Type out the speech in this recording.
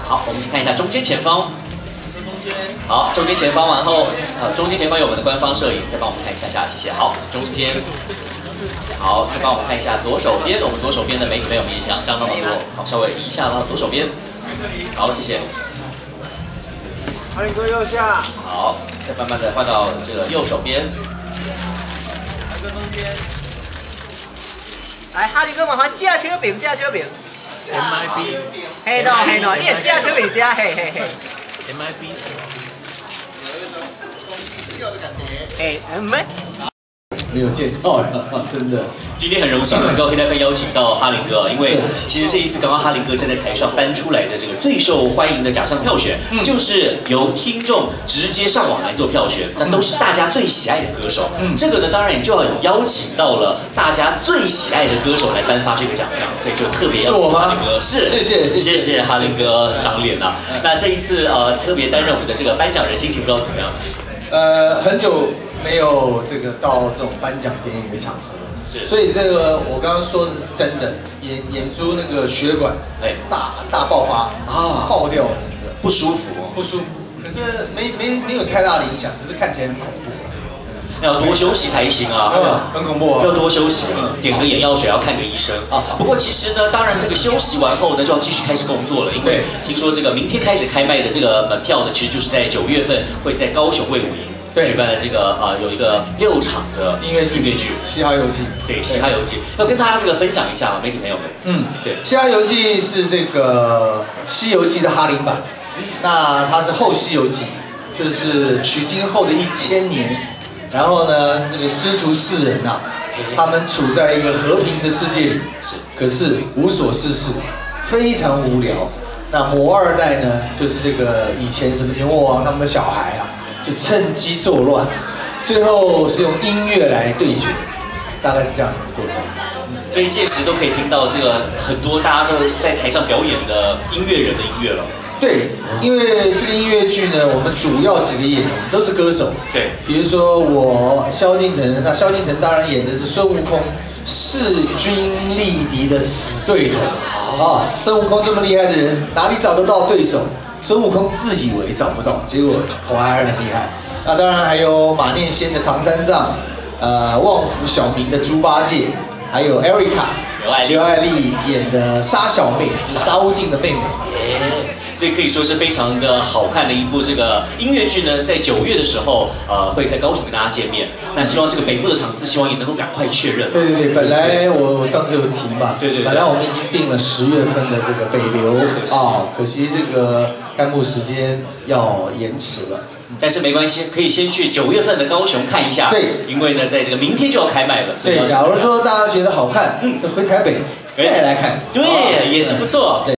好，我们先看一下中间前方。好，中间前方完后，中间前方有我们的官方摄影，再帮我们看一下，谢谢。好，中间。好，再帮我们看一下左手边，我们左手边的媒体朋友们也相当的多。好，稍微移一下到左手边。好，谢谢。 哈林哥右下。 好，再慢慢的换到这个右手边。 来个中间。来，哈林哥麻烦架手柄。MIB。嘿喏，你也架手柄架，嘿。MIB。有一种公鸡秀的感觉。 没有见到了，真的。 今天很荣幸能够跟大家邀请到哈林哥，因为其实这一次刚刚哈林哥站在台上搬出来的这个最受欢迎的奖项票选，就是由听众直接上网来做票选，那都是大家最喜爱的歌手。这个呢，当然也就要有邀请到了大家最喜爱的歌手来颁发这个奖项，所以就特别邀请哈林哥。是，谢谢哈林哥赏脸啊。那这一次特别担任我们的这个颁奖人，心情不知道怎么样？ 很久没有这个到这种颁奖典礼的场合，所以这个我刚刚说的是真的，眼珠那个血管大爆发啊，爆掉了那个，不舒服。可是没有太大的影响，只是看起来很恐怖。 要多休息才行啊， 很恐怖啊， 要多休息，点个眼药水，要看个医生啊。不过其实呢，当然这个休息完后呢，就要继续开始工作了，因为听说这个明天开始开卖的这个门票呢，其实就是在9月份会在高雄卫武营。举办了这个有一个6场的音乐剧《 嘻哈游记》。 对，《嘻哈游记》要跟大家这个分享一下媒体朋友们。对，《 嘻哈游记》是这个《西游记》的哈林版，那它是后《西游记》，就是取经后的1000年，然后呢，这个师徒4人啊，他们处在一个和平的世界里，可是无所事事，非常无聊。那魔2代呢，就是这个以前什么牛魔王他们的小孩啊。就趁机作乱，最后是用音乐来对决，大概是这样的过程。 所以届时都可以听到这个很多大家就在台上表演的音乐人的音乐了。 对，因为这个音乐剧呢，我们主要几个演员都是歌手。 对， 比如说我萧敬腾，那萧敬腾当然演的是孙悟空，势均力敌的死对头啊！孙悟空这么厉害的人，哪里找得到对手？孙悟空自以为找不到，结果我还很厉害。那当然还有马念先的唐三藏，旺福小明的猪八戒，还有 Erica 刘爱丽演的沙小妹，沙悟净的妹妹。 所以可以说是非常的好看的一部这个音乐剧呢，在9月的时候，会在高雄跟大家见面。那希望这个北部的场次，希望也能够赶快确认。 对，本来我上次有提嘛，对，本来我们已经定了10月份的这个北流啊，可惜这个开幕时间要延迟了。 但是没关系，可以先去9月份的高雄看一下。对，因为呢，在这个明天就要开卖了。 对，假如说大家觉得好看，就回台北再来看。 对，也是不错。